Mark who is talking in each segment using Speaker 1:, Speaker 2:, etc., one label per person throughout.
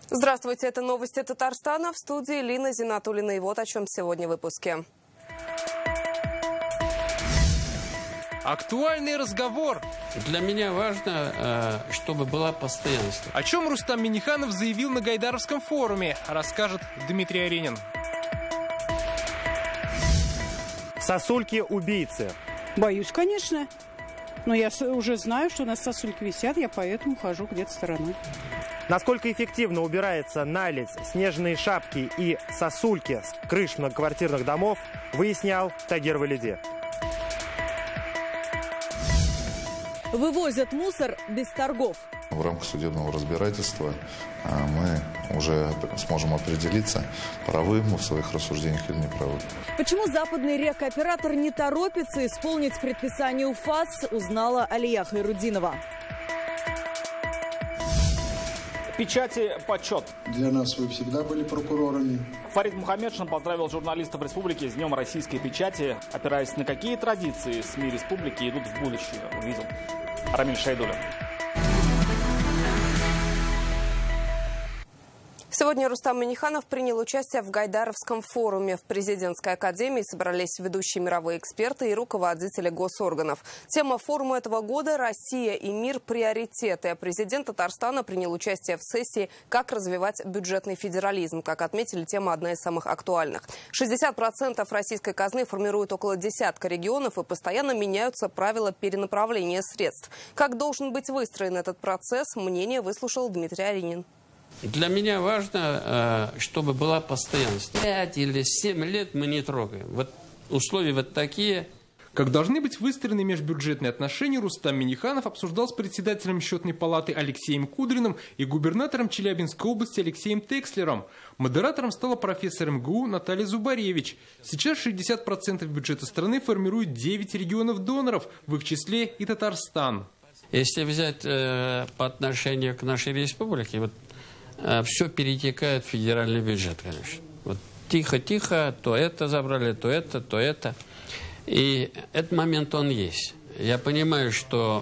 Speaker 1: Здравствуйте, это новости Татарстана. В студии Лина Зинатуллина. И вот о чем сегодня в выпуске.
Speaker 2: Актуальный разговор.
Speaker 3: Для меня важно, чтобы было постоянство.
Speaker 2: О чем Рустам Минниханов заявил на Гайдаровском форуме, расскажет Дмитрий Аринин.
Speaker 4: Сосульки-убийцы.
Speaker 5: Боюсь, конечно. Но я уже знаю, что у нас сосульки висят, я поэтому хожу где-то стороной.
Speaker 4: Насколько эффективно убирается наледь, снежные шапки и сосульки с крыш многоквартирных домов, выяснял Тагир Валиди.
Speaker 6: Вывозят мусор без торгов.
Speaker 7: В рамках судебного разбирательства мы уже сможем определиться, правы мы в своих рассуждениях или не правы.
Speaker 6: Почему западный рекооператор не торопится исполнить предписание УФАС, узнала Алия Хайрудинова.
Speaker 8: Печати почет.
Speaker 9: Для нас вы всегда были прокурорами.
Speaker 8: Фарид Мухаммедшин поздравил журналистов республики с Днем российской печати. Опираясь на какие традиции СМИ республики идут в будущее, увидел Рамиль Шайдуллин.
Speaker 1: Сегодня Рустам Минниханов принял участие в Гайдаровском форуме. В президентской академии собрались ведущие мировые эксперты и руководители госорганов. Тема форума этого года «Россия и мир. Приоритеты». Президент Татарстана принял участие в сессии «Как развивать бюджетный федерализм». Как отметили, тема одна из самых актуальных. 60% российской казны формируют около десятка регионов и постоянно меняются правила перенаправления средств. Как должен быть выстроен этот процесс, мнение выслушал Дмитрий Аринин.
Speaker 3: Для меня важно, чтобы была постоянство. 5 или 7 лет мы не трогаем. Вот условия вот такие.
Speaker 2: Как должны быть выстроены межбюджетные отношения, Рустам Минниханов обсуждал с председателем Счетной палаты Алексеем Кудриным и губернатором Челябинской области Алексеем Текслером. Модератором стала профессор МГУ Наталья Зубаревич. Сейчас 60% бюджета страны формируют 9 регионов-доноров, в их числе и Татарстан.
Speaker 3: Если взять по отношению к нашей республике, вот все перетекает в федеральный бюджет, конечно. Вот тихо-тихо, то это забрали, то это, то это. И этот момент он есть. Я понимаю, что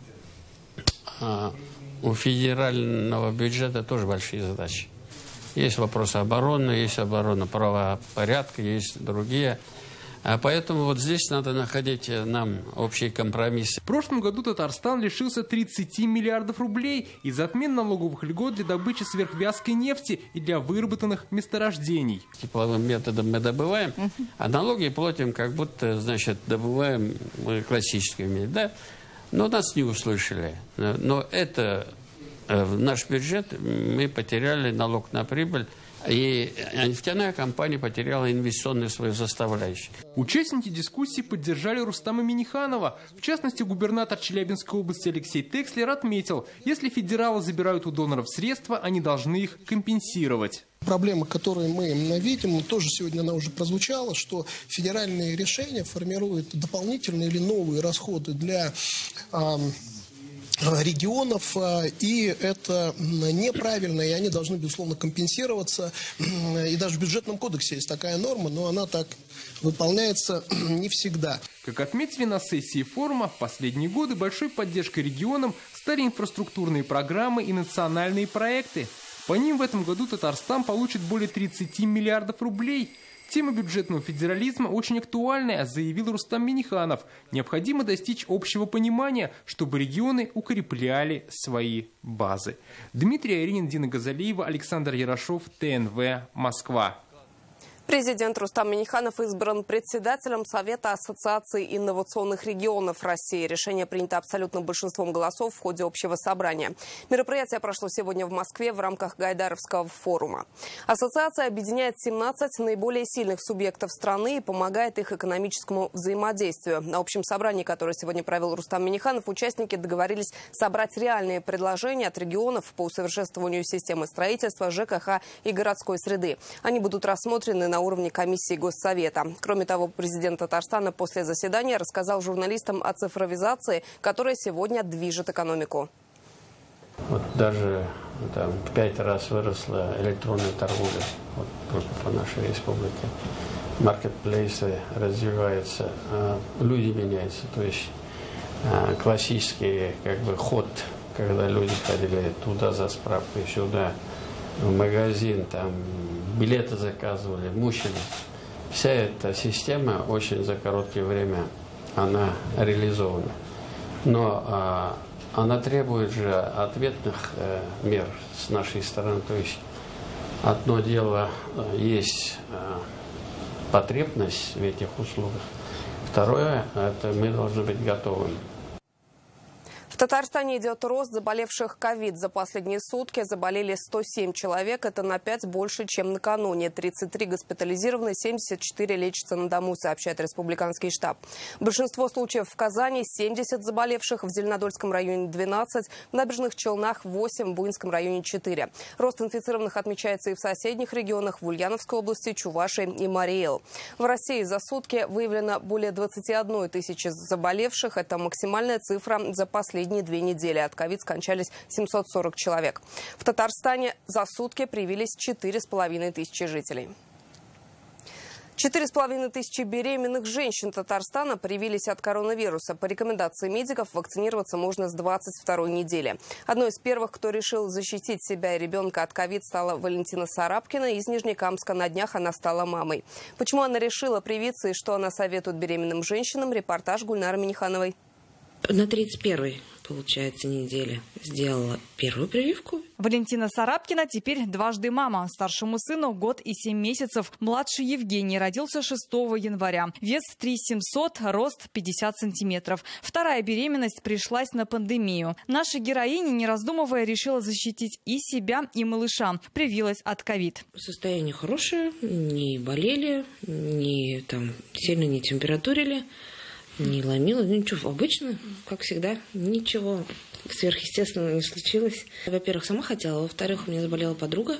Speaker 3: у федерального бюджета тоже большие задачи. Есть вопросы обороны, есть оборона правопорядка, есть другие. А поэтому вот здесь надо находить нам общий компромисс.
Speaker 2: В прошлом году Татарстан лишился 30 миллиардов рублей из-за отмен налоговых льгот для добычи сверхвязкой нефти и для выработанных месторождений.
Speaker 3: Тепловым методом мы добываем, а налоги платим, как будто, значит, добываем классическими, да? Но нас не услышали. Но это в наш бюджет мы потеряли налог на прибыль. И нефтяная компания потеряла инвестиционную свою составляющую.
Speaker 2: Участники дискуссии поддержали Рустама Минниханова. В частности, губернатор Челябинской области Алексей Текслер отметил, если федералы забирают у доноров средства, они должны их компенсировать.
Speaker 9: Проблема, которую мы видим, тоже сегодня она уже прозвучала, что федеральные решения формируют дополнительные или новые расходы для регионов, и это неправильно, и они должны, безусловно, компенсироваться. И даже в бюджетном кодексе есть такая норма, но она так выполняется не всегда.
Speaker 2: Как отметили на сессии форума, в последние годы большой поддержкой регионам стали инфраструктурные программы и национальные проекты. По ним в этом году Татарстан получит более 30 миллиардов рублей. Тема бюджетного федерализма очень актуальная, заявил Рустам Минниханов. Необходимо достичь общего понимания, чтобы регионы укрепляли свои базы. Дмитрий Аринин, Дина Газалиева, Александр Ярошов, ТНВ, Москва.
Speaker 1: Президент Рустам Минниханов избран председателем Совета Ассоциации инновационных регионов России. Решение принято абсолютным большинством голосов в ходе общего собрания. Мероприятие прошло сегодня в Москве в рамках Гайдаровского форума. Ассоциация объединяет 17 наиболее сильных субъектов страны и помогает их экономическому взаимодействию. На общем собрании, которое сегодня провел Рустам Минниханов, участники договорились собрать реальные предложения от регионов по усовершенствованию системы строительства, ЖКХ и городской среды. Они будут рассмотрены на уровне комиссии Госсовета. Кроме того, президент Татарстана после заседания рассказал журналистам о цифровизации, которая сегодня движет экономику.
Speaker 3: Вот даже там, в 5 раз выросла электронная торговля по нашей республике. Маркетплейсы развиваются, люди меняются. То есть классический ход, когда люди ходили туда за справкой, сюда, в магазин, там билеты заказывали, мучились. Вся эта система очень за короткое время она реализована. Но она требует же ответных мер с нашей стороны. То есть одно дело есть потребность в этих услугах. Второе, это мы должны быть готовы.
Speaker 1: В Татарстане идет рост заболевших ковид. За последние сутки заболели 107 человек. Это на 5 больше, чем накануне. 33 госпитализированы, 74 лечатся на дому, сообщает республиканский штаб. Большинство случаев в Казани, 70 заболевших, в Зеленодольском районе 12, в Набережных Челнах 8, в Буинском районе 4. Рост инфицированных отмечается и в соседних регионах, в Ульяновской области, Чувашии и Марий-Эл. В России за сутки выявлено более 21 тысячи заболевших. Это максимальная цифра за последние 2 недели. От ковид скончались 740 человек. В Татарстане за сутки привились 4,5 тысячи жителей. 4,5 тысячи беременных женщин Татарстана привились от коронавируса. По рекомендации медиков вакцинироваться можно с 22-й недели. Одной из первых, кто решил защитить себя и ребенка от ковид, стала Валентина Сарапкина. Из Нижнекамска. На днях она стала мамой. Почему она решила привиться и что она советует беременным женщинам? Репортаж Гульнары Минихановой.
Speaker 10: На 31-й, получается, неделе сделала первую прививку.
Speaker 11: Валентина Сарапкина теперь дважды мама. Старшему сыну год и 7 месяцев. Младший Евгений родился 6 января. Вес 3700, рост 50 сантиметров. Вторая беременность пришлась на пандемию. Наша героиня, не раздумывая, решила защитить и себя, и малыша. Привилась от ковид.
Speaker 10: Состояние хорошее, не болели, не сильно не температурили. Не ломила, ничего, обычно, как всегда, ничего сверхъестественного не случилось. Во-первых, сама хотела, во-вторых, у меня заболела подруга,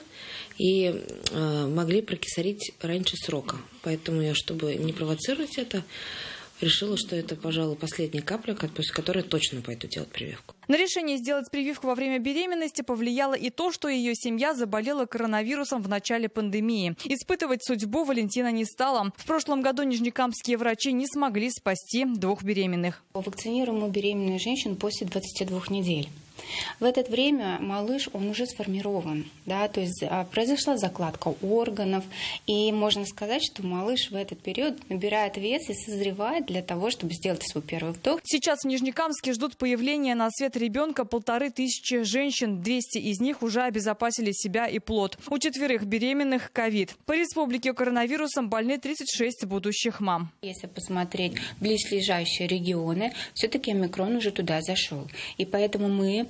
Speaker 10: и могли прокисарить раньше срока. Поэтому я, чтобы не провоцировать это, решила, что это, пожалуй, последняя капля, после которой точно пойду делать прививку.
Speaker 11: На решение сделать прививку во время беременности повлияло и то, что ее семья заболела коронавирусом в начале пандемии. Испытывать судьбу Валентина не стала. В прошлом году нижнекамские врачи не смогли спасти 2 беременных.
Speaker 12: Вакцинируем мы беременных женщин после 22 недель. В это время малыш, он уже сформирован, да, то есть произошла закладка органов, и можно сказать, что малыш в этот период набирает вес и созревает для того, чтобы сделать свой первый вдох.
Speaker 11: Сейчас в Нижнекамске ждут появления на свет ребенка 1500 женщин, 200 из них уже обезопасили себя и плод. У 4 беременных ковид. По республике коронавирусом больны 36 будущих мам.
Speaker 12: Если посмотреть близлежащие регионы, все-таки омикрон уже туда зашел, и поэтому мы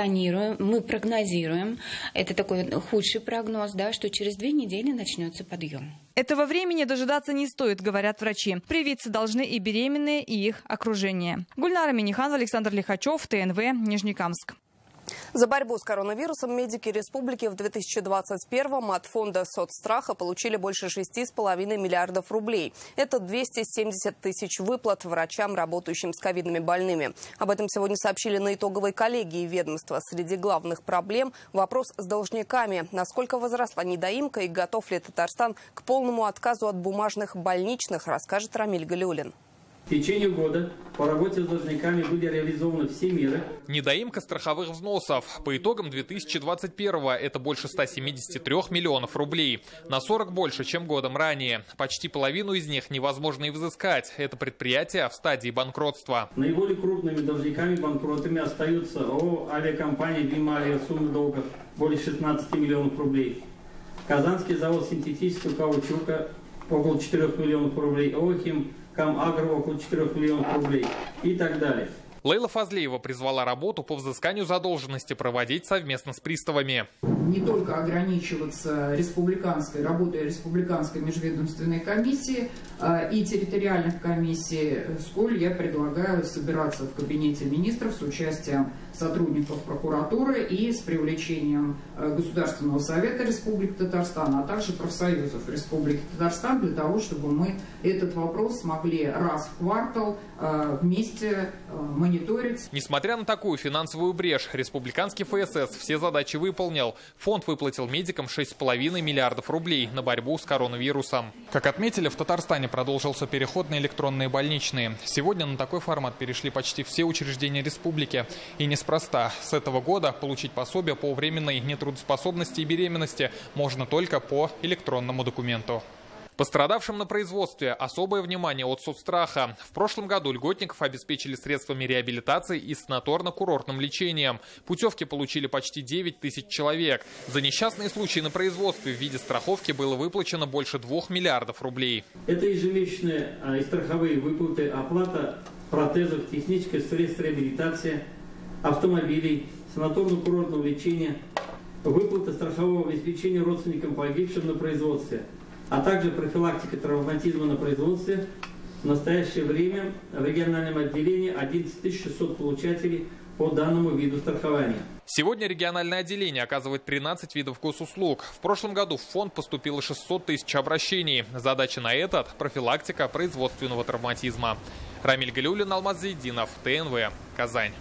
Speaker 12: прогнозируем, это такой худший прогноз, да, что через 2 недели начнется подъем.
Speaker 11: Этого времени дожидаться не стоит, говорят врачи. Привиться должны и беременные, и их окружение. Гульнара Миниханова, Александр Лихачев, ТНВ, Нижнекамск.
Speaker 1: За борьбу с коронавирусом медики республики в 2021-м от фонда соцстраха получили больше 6,5 миллиардов рублей. Это 270 тысяч выплат врачам, работающим с ковидными больными. Об этом сегодня сообщили на итоговой коллегии ведомства. Среди главных проблем – вопрос с должниками. Насколько возросла недоимка и готов ли Татарстан к полному отказу от бумажных больничных, расскажет Рамиль Галиуллин.
Speaker 13: В течение года по работе с должниками были реализованы все меры.
Speaker 14: Недоимка страховых взносов. По итогам 2021-го это больше 173 миллионов рублей. На 40 больше, чем годом ранее. Почти половину из них невозможно и взыскать. Это предприятия в стадии банкротства.
Speaker 13: Наиболее крупными должниками-банкротами остаются ООО «Авиакомпания Бимавиа», сумма долгов более 16 миллионов рублей. Казанский завод синтетического каучука около 4 миллионов рублей. ООО «Камагро» около 4 миллионов рублей и так далее.
Speaker 14: Лейла Фазлиева призвала работу по взысканию задолженности проводить совместно с приставами.
Speaker 15: Не только ограничиваться работой республиканской межведомственной комиссии и территориальных комиссий, сколь я предлагаю собираться в кабинете министров с участием сотрудников прокуратуры и с привлечением Государственного совета Республики Татарстан, а также профсоюзов Республики Татарстан, для того, чтобы мы этот вопрос смогли раз в квартал вместе мониторить.
Speaker 14: Несмотря на такую финансовую брешь, республиканский ФСС все задачи выполнил. Фонд выплатил медикам 6,5 миллиардов рублей на борьбу с коронавирусом. Как отметили, в Татарстане продолжился переход на электронные больничные. Сегодня на такой формат перешли почти все учреждения республики. И неспроста. С этого года получить пособие по временной нетрудоспособности и беременности можно только по электронному документу. Пострадавшим на производстве особое внимание от соцстраха. В прошлом году льготников обеспечили средствами реабилитации и санаторно-курортным лечением. Путевки получили почти 9 тысяч человек. За несчастные случаи на производстве в виде страховки было выплачено больше 2 миллиардов рублей.
Speaker 13: Это ежемесячные и страховые выплаты, оплата протезов, технических средств реабилитации, автомобилей, санаторно-курортного лечения, выплата страхового обеспечения родственникам погибшим на производстве, а также профилактика травматизма на производстве. В настоящее время в региональном отделении 11 600 получателей по данному виду страхования.
Speaker 14: Сегодня региональное отделение оказывает 13 видов госуслуг. В прошлом году в фонд поступило 600 тысяч обращений. Задача на этот – профилактика производственного травматизма. Рамиль Галиуллин, Алмаз Зайдинов, ТНВ, Казань.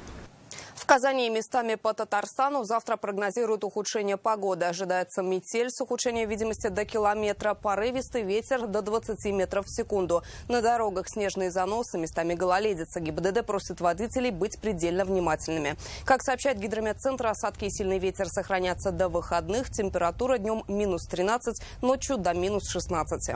Speaker 1: В Казани и местами по Татарстану завтра прогнозируют ухудшение погоды. Ожидается метель с ухудшением видимости до километра, порывистый ветер до 20 метров в секунду. На дорогах снежные заносы, местами гололедица. ГИБДД просит водителей быть предельно внимательными. Как сообщает Гидрометцентр, осадки и сильный ветер сохранятся до выходных. Температура днем минус 13, ночью до минус 16.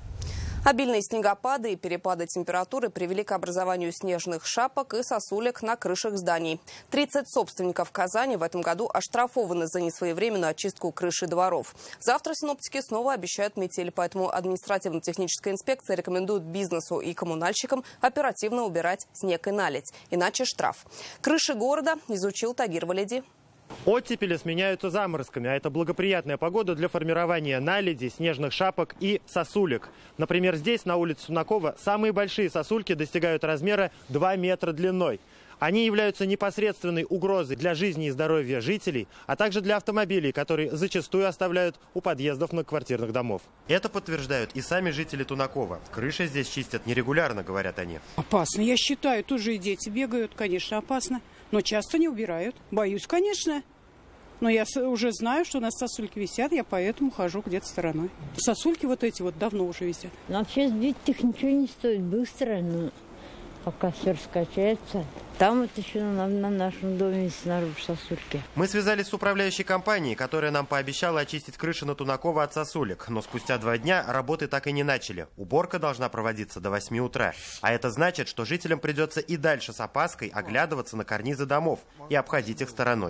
Speaker 1: Обильные снегопады и перепады температуры привели к образованию снежных шапок и сосулек на крышах зданий. 30 собственников Казани в этом году оштрафованы за несвоевременную очистку крыши дворов. Завтра синоптики снова обещают метель, поэтому административно-техническая инспекция рекомендует бизнесу и коммунальщикам оперативно убирать снег и наледь. Иначе штраф. Крыши города изучил Тагир Валиди.
Speaker 4: Оттепели сменяются заморозками, а это благоприятная погода для формирования наледи, снежных шапок и сосулек. Например, здесь, на улице Сунакова, самые большие сосульки достигают размера 2 метра длиной. Они являются непосредственной угрозой для жизни и здоровья жителей, а также для автомобилей, которые зачастую оставляют у подъездов многоквартирных домов. Это подтверждают и сами жители Тунакова. Крыши здесь чистят нерегулярно, говорят они.
Speaker 5: Опасно, я считаю. Тоже и дети бегают, конечно, опасно. Но часто не убирают. Боюсь, конечно. Но я уже знаю, что у нас сосульки висят, я поэтому хожу где-то стороной. Сосульки вот эти вот давно уже висят.
Speaker 16: Нам сейчас бить их ничего не стоит быстро, но пока все раскачается. Там вот еще на нашем доме снаружи сосульки.
Speaker 4: Мы связались с управляющей компанией, которая нам пообещала очистить крыши на Тунакова от сосулек. Но спустя 2 дня работы так и не начали. Уборка должна проводиться до 8 утра. А это значит, что жителям придется и дальше с опаской оглядываться на карнизы домов и обходить их стороной.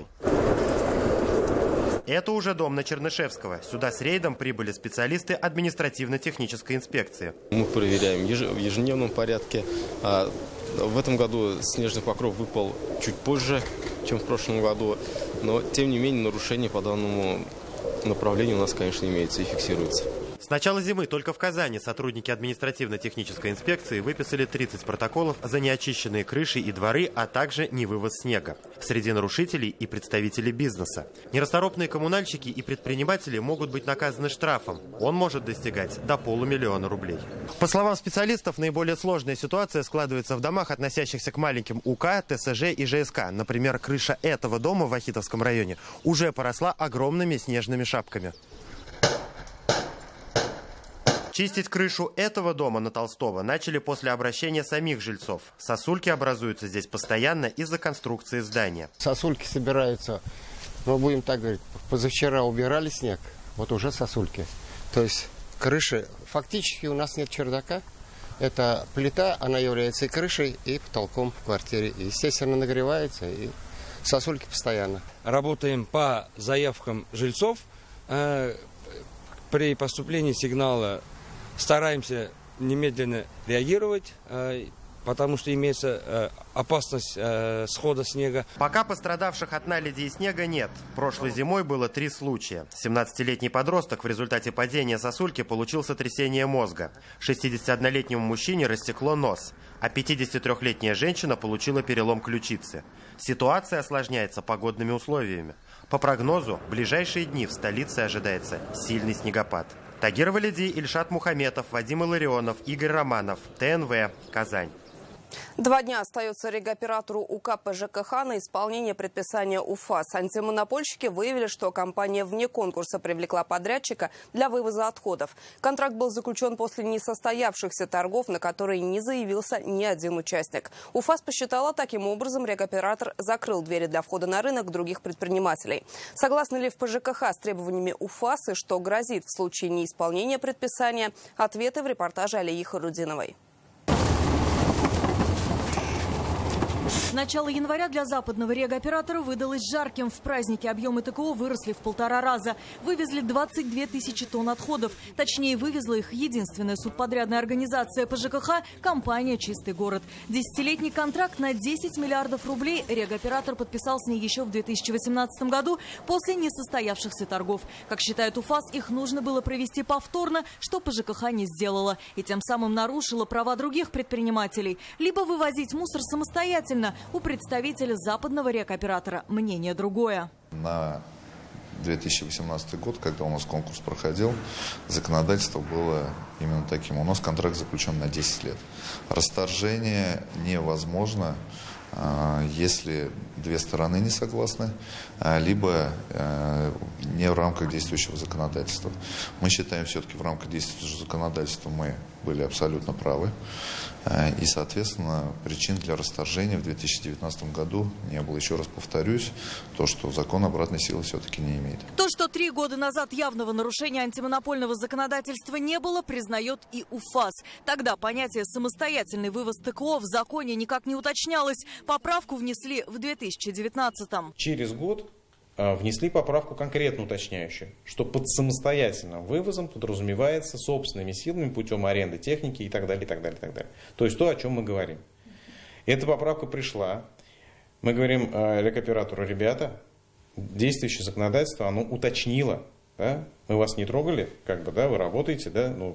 Speaker 4: Это уже дом на Чернышевского. Сюда с рейдом прибыли специалисты административно-технической инспекции.
Speaker 17: Мы проверяем в ежедневном порядке. В этом году снежный покров выпал чуть позже, чем в прошлом году. Но, тем не менее, нарушения по данному направлению у нас, конечно, имеются и фиксируются.
Speaker 4: С начала зимы только в Казани сотрудники административно-технической инспекции выписали 30 протоколов за неочищенные крыши и дворы, а также невывоз снега. Среди нарушителей и представители бизнеса. Нерасторопные коммунальщики и предприниматели могут быть наказаны штрафом. Он может достигать до 500 000 рублей. По словам специалистов, наиболее сложная ситуация складывается в домах, относящихся к маленьким УК, ТСЖ и ЖСК. Например, крыша этого дома в Вахитовском районе уже поросла огромными снежными шапками. Чистить крышу этого дома на Толстого начали после обращения самих жильцов. Сосульки образуются здесь постоянно из-за конструкции здания.
Speaker 18: Сосульки собираются, мы будем так говорить, позавчера убирали снег, вот уже сосульки. То есть крыши, фактически у нас нет чердака. Это плита, она является и крышей, и потолком в квартире. И, естественно, нагревается, и сосульки постоянно.
Speaker 19: Работаем по заявкам жильцов. При поступлении сигнала стараемся немедленно реагировать, потому что имеется опасность схода снега.
Speaker 4: Пока пострадавших от наледи и снега нет. Прошлой зимой было 3 случая. 17-летний подросток в результате падения сосульки получил сотрясение мозга. 61-летнему мужчине растекло нос, а 53-летняя женщина получила перелом ключицы. Ситуация осложняется погодными условиями. По прогнозу, в ближайшие дни в столице ожидается сильный снегопад. Тагир Валиди, Ильшат Мухаметов, Вадим Илларионов, Игорь Романов, ТНВ, Казань.
Speaker 1: 2 дня остается регоператору УК ПЖКХ на исполнение предписания УФАС. Антимонопольщики выявили, что компания вне конкурса привлекла подрядчика для вывоза отходов. Контракт был заключен после несостоявшихся торгов, на которые не заявился ни один участник. УФАС посчитала, таким образом регоператор закрыл двери для входа на рынок других предпринимателей. Согласны ли в ПЖКХ с требованиями УФАС и что грозит в случае неисполнения предписания? Ответы в репортаже Алии Хайрудиновой.
Speaker 6: Начало января для западного регоператора выдалось жарким. В празднике объемы ТКО выросли в 1,5 раза. Вывезли 22 тысячи тонн отходов. Точнее, вывезла их единственная субподрядная организация ПЖКХ – компания «Чистый город». Десятилетний контракт на 10 миллиардов рублей регоператор подписал с ней еще в 2018 году после несостоявшихся торгов. Как считает УФАС, их нужно было провести повторно, что ПЖКХ не сделала. И тем самым нарушила права других предпринимателей. Либо вывозить мусор самостоятельно. У представителя западного регоператора мнение другое.
Speaker 7: На 2018 год, когда у нас конкурс проходил, законодательство было именно таким. У нас контракт заключен на 10 лет. Расторжение невозможно, если две стороны не согласны, либо не в рамках действующего законодательства. Мы считаем, все-таки в рамках действующего законодательства мы были абсолютно правы. И, соответственно, причин для расторжения в 2019 году не было. Еще раз повторюсь, то, что закон обратной силы все-таки не имеет.
Speaker 6: То, что 3 года назад явного нарушения антимонопольного законодательства не было, признает и УФАС. Тогда понятие «самостоятельный вывоз ТКО» в законе никак не уточнялось. Поправку внесли в 2019-м.
Speaker 20: Через год внесли поправку конкретно уточняющую, что под самостоятельным вывозом подразумевается собственными силами путем аренды техники и так далее, и так далее, и так далее. То есть то, о чем мы говорим. Эта поправка пришла. Мы говорим регоператору: ребята, действующее законодательство, оно уточнило. Да? Мы вас не трогали, вы работаете,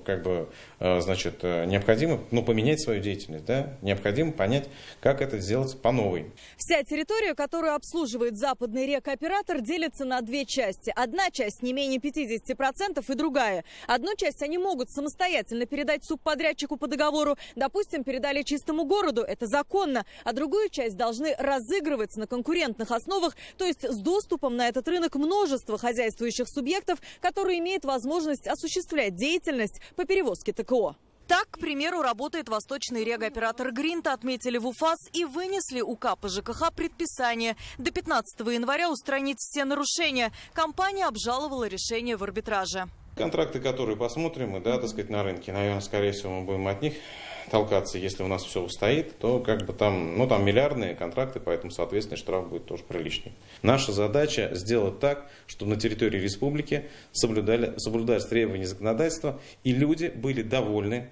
Speaker 20: значит, необходимо поменять свою деятельность, необходимо понять, как это сделать по новой.
Speaker 6: Вся территория, которую обслуживает западный регоператор, делится на 2 части. Одна часть не менее 50% и другая. Одну часть они могут самостоятельно передать субподрядчику по договору. Допустим, передали Чистому городу, это законно. А другую часть должны разыгрывать на конкурентных основах, то есть с доступом на этот рынок множества хозяйствующих субъектов, которые имеют возможность осуществлять деятельность по перевозке ТКО. Так, к примеру, работает восточный регоператор «Гринта», отметили в УФАС и вынесли УК ПЖКХ предписание. До 15 января устранить все нарушения. Компания обжаловала решение в арбитраже.
Speaker 20: Контракты, которые посмотрим, на рынке, наверное, скорее всего, мы будем от них толкаться. Если у нас все устоит, то там миллиардные контракты, поэтому, соответственно, штраф будет тоже приличный. Наша задача сделать так, чтобы на территории республики соблюдались требования законодательства, и люди были довольны,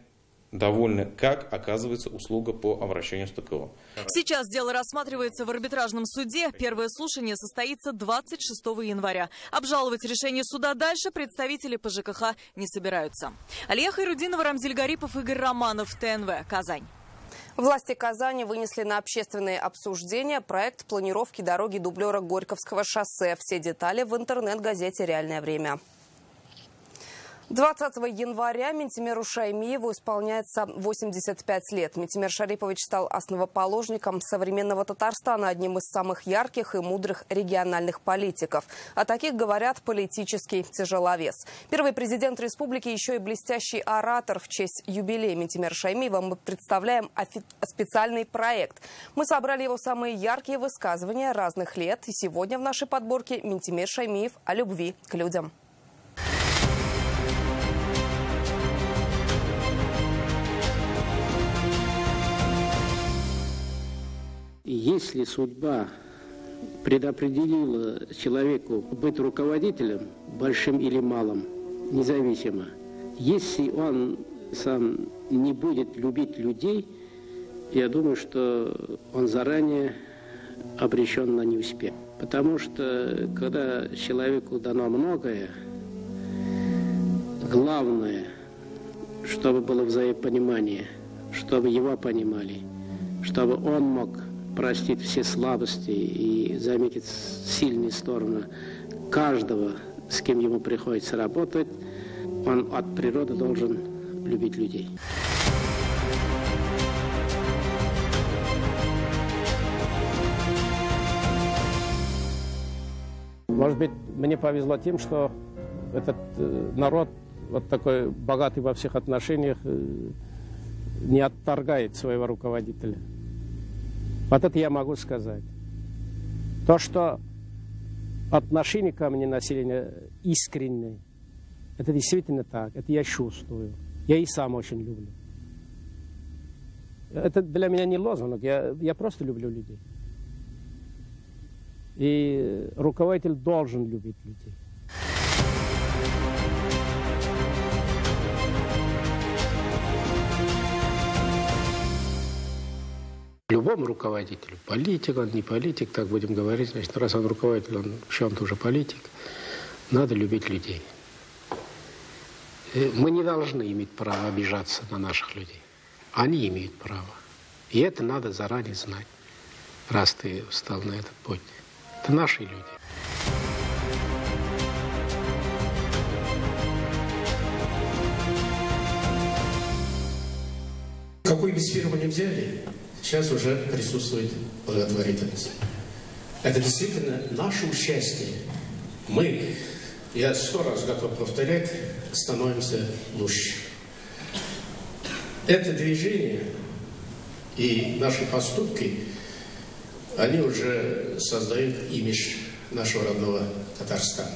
Speaker 20: как оказывается услуга по обращению с ТКО.
Speaker 6: Сейчас дело рассматривается в арбитражном суде. Первое слушание состоится 26 января. Обжаловать решение суда дальше представители ПЖКХ не собираются. Алия Хайрудинова, Рамзиль Гарипов, Игорь Романов, ТНВ, Казань.
Speaker 1: Власти Казани вынесли на общественное обсуждение проект планировки дороги дублера Горьковского шоссе. Все детали в интернет-газете «Реальное время». 20 января Минтимеру Шаймиеву исполняется 85 лет. Минтимер Шарипович стал основоположником современного Татарстана, одним из самых ярких и мудрых региональных политиков. О таких говорят политический тяжеловес. Первый президент республики, еще и блестящий оратор. В честь юбилея Минтимера Шаймиева мы представляем специальный проект. Мы собрали его самые яркие высказывания разных лет. И сегодня в нашей подборке Минтимер Шаймиев о любви к людям.
Speaker 21: Если судьба предопределила человеку быть руководителем, большим или малым, независимо, если он сам не будет любить людей, я думаю, что он заранее обречен на неуспех. Потому что, когда человеку дано многое, главное, чтобы было взаимопонимание, чтобы его понимали, чтобы он мог простить все слабости и заметить сильные стороны каждого, с кем ему приходится работать, он от природы должен любить людей. Может быть, мне повезло тем, что этот народ, вот такой богатый во всех отношениях, не отторгает своего руководителя. Вот это я могу сказать. То, что отношение ко мне населения искреннее, это действительно так, это я чувствую. Я и сам очень люблю. Это для меня не лозунг, я просто люблю людей. И руководитель должен любить людей. Любому руководителю, политик он, не политик, так будем говорить, значит, раз он руководитель, он в чем-то уже политик, надо любить людей. Мы не должны иметь права обижаться на наших людей. Они имеют право. И это надо заранее знать, раз ты встал на этот путь. Это наши люди.
Speaker 8: Какой бы сферу мы ни взяли, сейчас уже присутствует благотворительность. Это действительно наше участие. Мы, я 100 раз готов повторять, становимся лучше. Это движение и наши поступки, они уже создают имидж нашего родного Татарстана.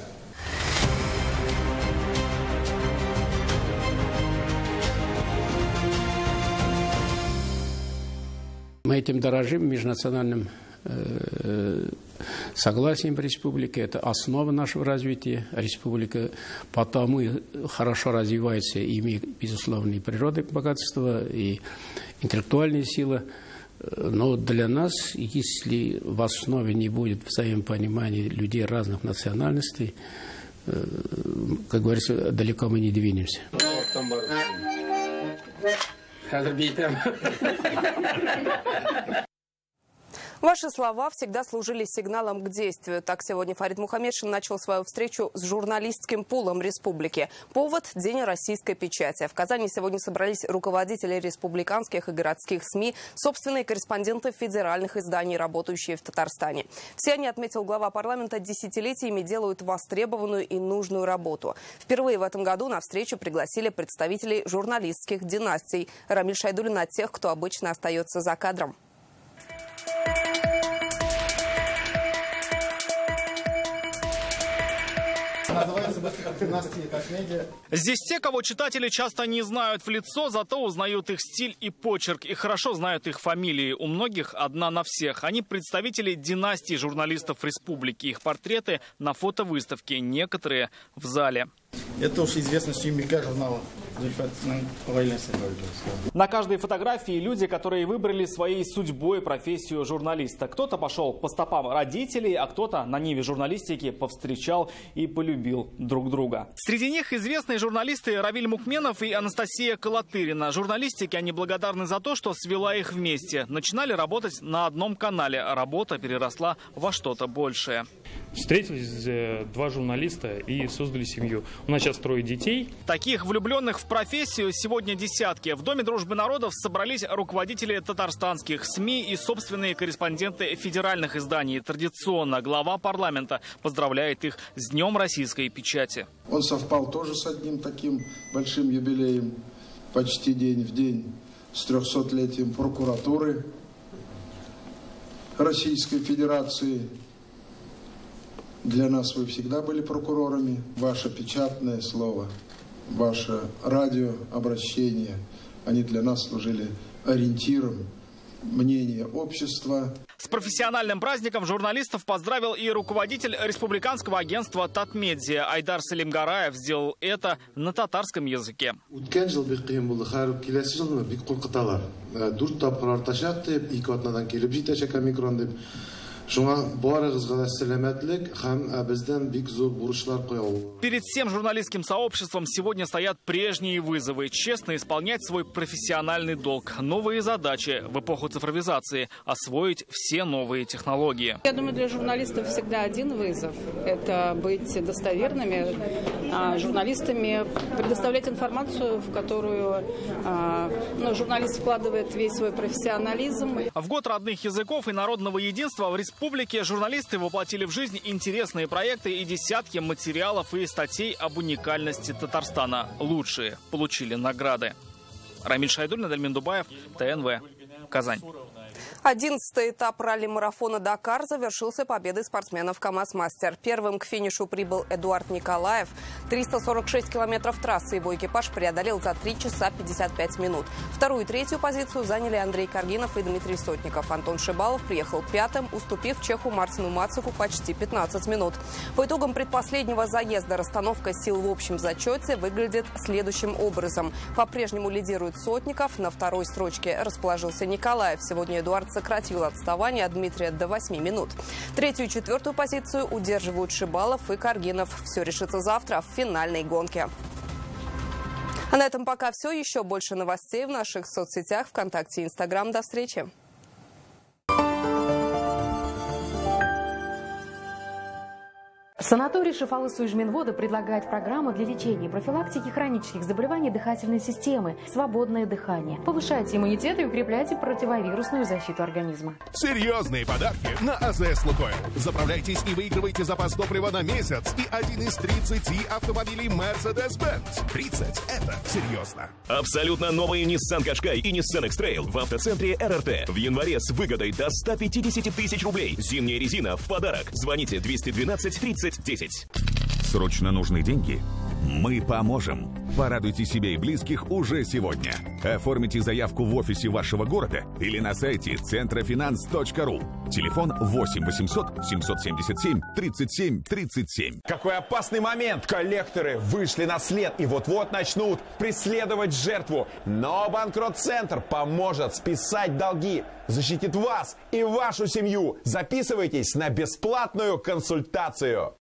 Speaker 21: Мы этим дорожим, межнациональным согласием в республике. Это основа нашего развития. Республика потому и хорошо развивается, имеет, безусловно, и природное богатство, и интеллектуальная сила. Но для нас, если в основе не будет взаимопонимания людей разных национальностей, как говорится, далеко мы не двинемся.
Speaker 1: Ваши слова всегда служили сигналом к действию. Так сегодня Фарид Мухаммедшин начал свою встречу с журналистским пулом республики. Повод – День российской печати. В Казани сегодня собрались руководители республиканских и городских СМИ, собственные корреспонденты федеральных изданий, работающие в Татарстане. Все они, отметил глава парламента, десятилетиями делают востребованную и нужную работу. Впервые в этом году на встречу пригласили представителей журналистских династий. Рамиль Шайдуллин от тех, кто обычно остается за кадром.
Speaker 22: Здесь те, кого читатели часто не знают в лицо, зато узнают их стиль и почерк, и хорошо знают их фамилии. У многих одна на всех. Они представители династии журналистов республики. Их портреты на фотовыставке, некоторые в зале.
Speaker 23: Это уж известность языка журнала.
Speaker 22: На каждой фотографии люди, которые выбрали своей судьбой профессию журналиста. Кто-то пошел по стопам родителей, а кто-то на ниве журналистики повстречал и полюбил друг друга. Среди них известные журналисты Равиль Мукменов и Анастасия Колотырина. Журналистике они благодарны за то, что свела их вместе. Начинали работать на одном канале. Работа переросла во что-то большее.
Speaker 24: Встретились два журналиста и создали семью. У нас сейчас 3 детей.
Speaker 22: Таких влюбленных в профессию сегодня десятки. В Доме дружбы народов собрались руководители татарстанских СМИ и собственные корреспонденты федеральных изданий. Традиционно глава парламента поздравляет их с Днем российской печати.
Speaker 23: Он совпал тоже с одним таким большим юбилеем, почти день в день, с 300-летием прокуратуры Российской Федерации. Для нас вы всегда были прокурорами. Ваше печатное слово, ваше радиообращение, они для нас служили ориентиром мнения общества.
Speaker 22: С профессиональным праздником журналистов поздравил и руководитель республиканского агентства «Татмедиа» Айдар Салимгараев. Сделал это на татарском языке. Перед всем журналистским сообществом сегодня стоят прежние вызовы. Честно исполнять свой профессиональный долг. Новые задачи в эпоху цифровизации. Освоить все новые технологии.
Speaker 25: Я думаю, для журналистов всегда один вызов. Это быть достоверными журналистами, предоставлять информацию, в которую журналист вкладывает весь свой профессионализм.
Speaker 22: В год родных языков и народного единства в республике республики журналисты воплотили в жизнь интересные проекты и десятки материалов и статей об уникальности Татарстана. Лучшие получили награды. Рамиль Шайдуллин, Эдельмин Дубаев, ТНВ, Казань.
Speaker 1: 11-й этап ралли-марафона «Дакар» завершился победой спортсменов КамАЗ-Мастер. Первым к финишу прибыл Эдуард Николаев. 346 километров трассы его экипаж преодолел за 3 часа 55 минут. Вторую и третью позицию заняли Андрей Каргинов и Дмитрий Сотников. Антон Шибалов приехал пятым, уступив чеху Мартину Мацеву почти 15 минут. По итогам предпоследнего заезда расстановка сил в общем зачете выглядит следующим образом. По-прежнему лидирует Сотников. На второй строчке расположился Николаев. Сегодня Эдуард сократил отставание от Дмитрия до 8 минут. Третью и четвертую позицию удерживают Шибалов и Каргинов. Все решится завтра в финальной гонке. А на этом пока все. Еще больше новостей в наших соцсетях ВКонтакте и Инстаграм. До встречи.
Speaker 2: Санаторий Шифалы-Суйжминвода предлагает программу для лечения и профилактики хронических заболеваний дыхательной системы «Свободное дыхание». Повышайте иммунитет и укрепляйте противовирусную защиту организма.
Speaker 3: Серьезные подарки на АЗС «Лукойл». Заправляйтесь и выигрывайте запас топлива на месяц и один из 30 автомобилей Mercedes-Benz. 30 – это серьезно.
Speaker 9: Абсолютно новые Nissan Qashqai и Nissan X-Trail в автоцентре РРТ. В январе с выгодой до 150 тысяч рублей. Зимняя резина в подарок. Звоните 212 30 10.
Speaker 10: Срочно нужны деньги? Мы поможем. Порадуйте себя и близких уже сегодня. Оформите заявку в офисе вашего города или на сайте centrofinance.ru. Телефон 8 800 777 37 37.
Speaker 12: Какой опасный момент! Коллекторы вышли на след и вот-вот начнут преследовать жертву. Но Банкрот-центр поможет списать долги, защитит вас и вашу семью. Записывайтесь на бесплатную консультацию.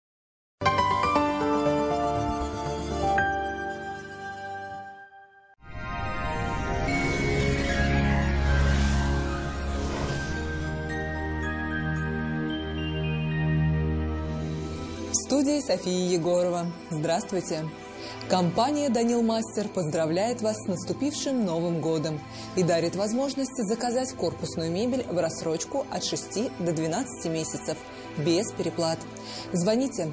Speaker 26: В студии София Егорова. Здравствуйте. Компания «Данил Мастер» поздравляет вас с наступившим Новым годом и дарит возможность заказать корпусную мебель в рассрочку от 6 до 12 месяцев без переплат. Звоните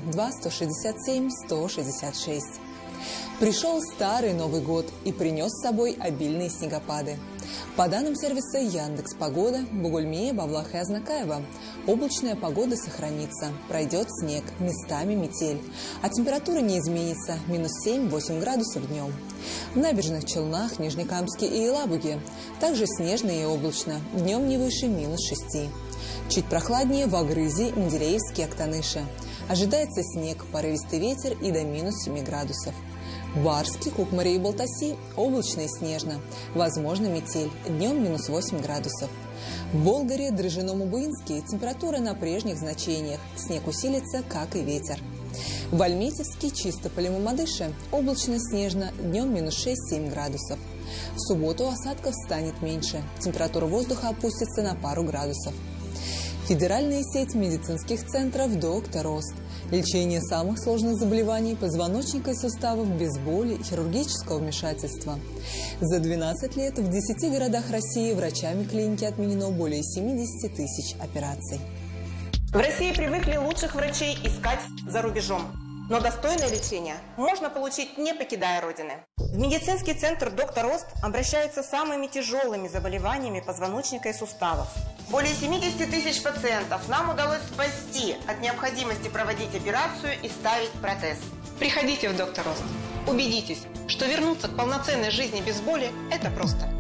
Speaker 26: 2-167-166. Пришел старый Новый год и принес с собой обильные снегопады. По данным сервиса Яндекс.Погода, Бугульме, Бавлах и Азнакаево облачная погода сохранится, пройдет снег, местами метель, а температура не изменится, минус 7-8 градусов днем. В Набережных Челнах, Нижнекамске и Елабуге также снежно и облачно, днем не выше минус 6. Чуть прохладнее в Агрызе, Менделеевске, Актаныше. Ожидается снег, порывистый ветер и до минус 7 градусов. В Барске, Кукмаре и Балтаси облачно и снежно. Возможно метель. Днем минус 8 градусов. В Болгаре, Дрожжином и Буинске температура на прежних значениях. Снег усилится, как и ветер. В Альметьевске, Чистополе и Мамадыше облачно снежно. Днем минус 6-7 градусов. В субботу осадков станет меньше. Температура воздуха опустится на пару градусов. Федеральная сеть медицинских центров «Доктор Ост». Лечение самых сложных заболеваний позвоночника и суставов без боли и хирургического вмешательства. За 12 лет в 10 городах России врачами клиники отменено более 70 тысяч операций.
Speaker 27: В России привыкли лучших врачей искать за рубежом. Но достойное лечение можно получить, не покидая Родины. В медицинский центр «Доктор Ост» обращаются с самыми тяжелыми заболеваниями позвоночника и суставов. Более 70 тысяч пациентов нам удалось спасти от необходимости проводить операцию и ставить протез. Приходите в «Доктор Ост». Убедитесь, что вернуться к полноценной жизни без боли – это просто.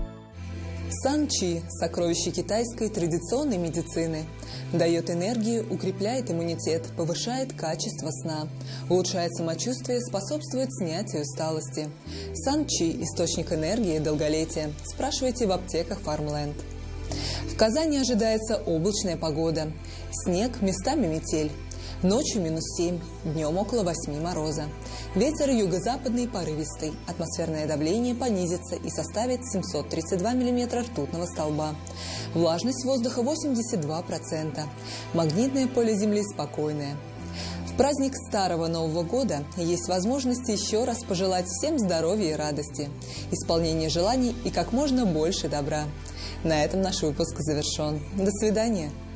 Speaker 26: Сан-Чи – сокровище китайской традиционной медицины. Дает энергию, укрепляет иммунитет, повышает качество сна, улучшает самочувствие, способствует снятию усталости. Сан-Чи – источник энергии и долголетия. Спрашивайте в аптеках Farmland. В Казани ожидается облачная погода. Снег, местами метель. Ночью минус 7, днем около 8 мороза. Ветер юго-западный порывистый. Атмосферное давление понизится и составит 732 мм ртутного столба. Влажность воздуха 82%. Магнитное поле Земли спокойное. В праздник Старого Нового года есть возможность еще раз пожелать всем здоровья и радости, исполнения желаний и как можно больше добра. На этом наш выпуск завершен. До свидания.